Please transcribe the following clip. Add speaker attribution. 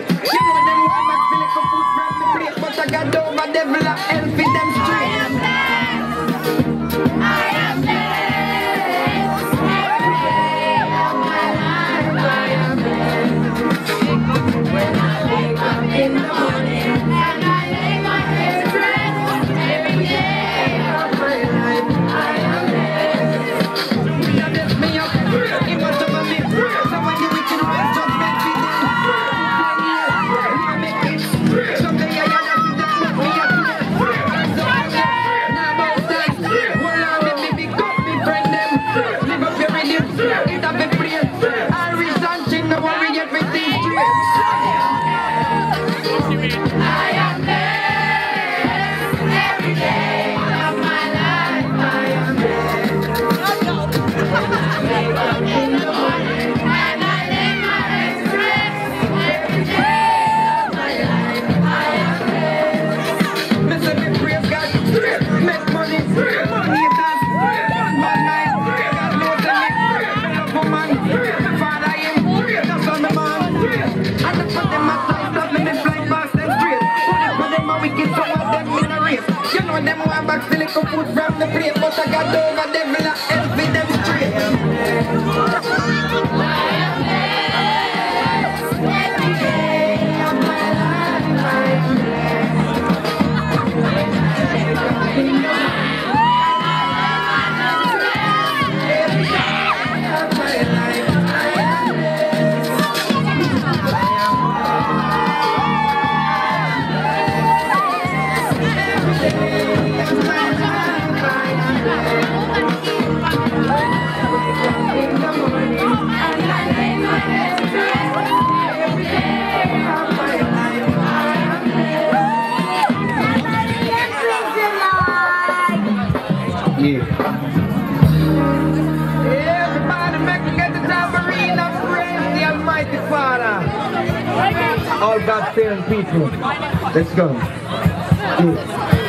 Speaker 1: You know them want back to lick up food from the plate, but I got over devil a hell for them straight. I am blessed. Every day of my life I am blessed. When I wake up in the morning and I lay my head to rest, every day of my life I am blessed. Me and this me up, he must have me. So when you reach in my judgment, be there. Someday I gotta see that not me at now about that. Hold on, let me pick up me friend them. Live up your rhythm, it have been free. Irish dancing, no worry, everything straight. I am blessed. Every day of my life I am blessed. When I wake up in the morning and I lay my head to rest, every day of my life I am blessed. Mr. Me praise God, make money, money dance, one night, God knows me, love woman, my father him, that's on the man. And the put them at tight, love me fly fast and straight. Put them a wicked, so all them in a race. You know them want back to lick up food from the plate, but I got over devil a hell for them straight. I am blessed. Every day of my life I am blessed. When I wake up in the morning and I lay my head to rest, every day of my life I am blessed. I am blessed. Every day of my life I am blessed. When I wake up in the morning and I lay my head to rest, every day of my life I am blessed. Yeah. Everybody make me get the tambourine and praise the Almighty Father. All God-fearing people. Let's go. Yeah.